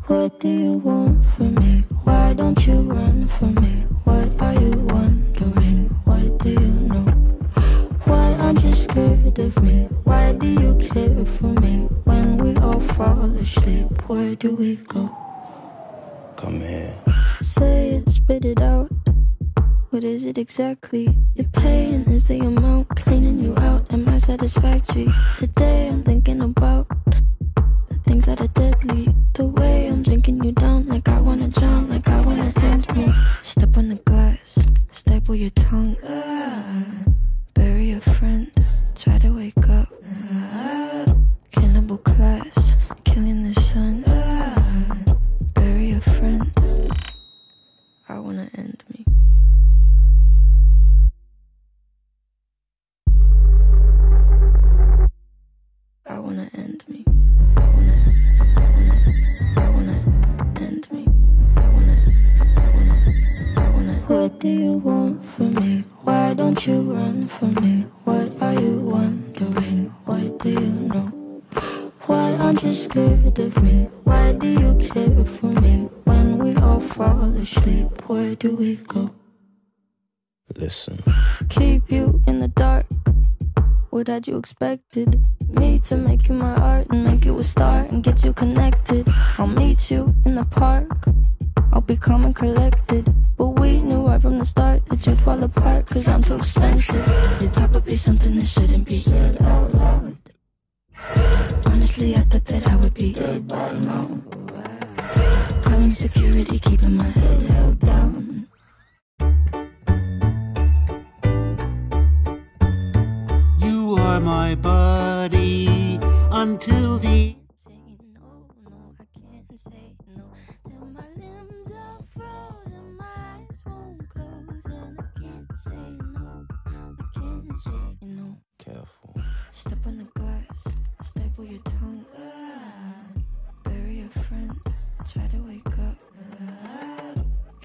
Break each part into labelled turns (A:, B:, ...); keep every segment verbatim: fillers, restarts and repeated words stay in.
A: What do you want from me? Why don't you run from me? What are you wondering? What do you know? Why aren't you scared of me? Why do you care for me? When we all fall asleep, where do we go?
B: Come here.
A: Say it, spit it out. What is it exactly? Your pain is the amount cleaning you out. Am I satisfactory? Today I'm thinking about the things that are deadly. The way I'm drinking you down, like I wanna drown, like I wanna end me. Step on the glass, staple your tongue. Ah, bury a friend, try to wake up. Ah, cannibal class, killing the sun. Ah, bury a friend. I wanna end me. I wanna end me. I wanna, I wanna, I wanna end me. I wanna, I wanna, I wanna. What do you want from me? Why don't you run from me? What are you wondering? What do you know? Why aren't you scared of me? Why do you care for me? When we all fall asleep, where do we go?
B: Listen.
A: Keep you in the dark. What had you expected? Me to make you my art and make you a star and get you connected. I'll meet you in the park. I'll be calm and collected. But we knew right from the start that you'd fall apart, cause I'm too expensive. Your talk would be something that shouldn't be said out loud. Honestly, I thought that I would be dead by now. Calling security, keeping my head held down.
C: You are my buddy until the
A: Say no, no, I can't say no. Then my limbs are frozen, my eyes won't close, and I can't say no. I can't say no.
B: Careful.
A: Step on the glass, staple your tongue. Ah, bury a friend, try to wake up. Ah.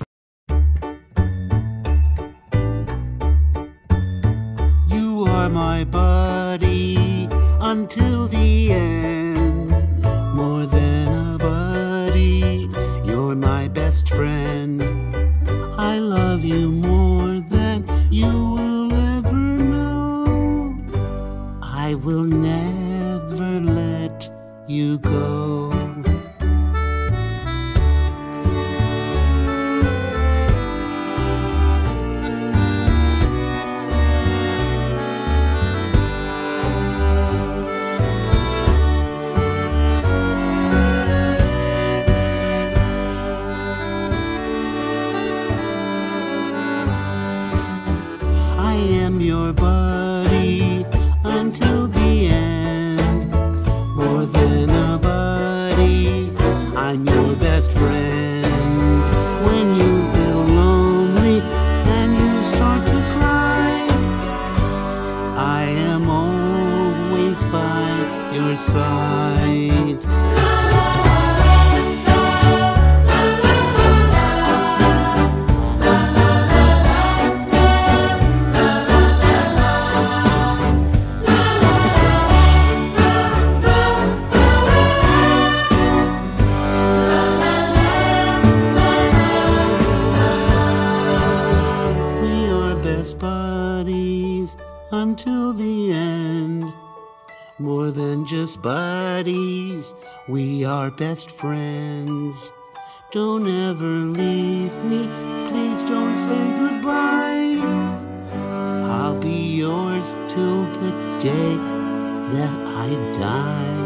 C: You are my buddy until the end. More than a buddy, you're my best friend. I love you more than you will ever know. I will never let you go. I am your buddy until the end. More than a buddy, I'm your best friend. When you feel lonely and you start to cry, I am always by your side. Buddies until the end. More than just buddies, we are best friends. Don't ever leave me, please don't say goodbye. I'll be yours till the day that I die.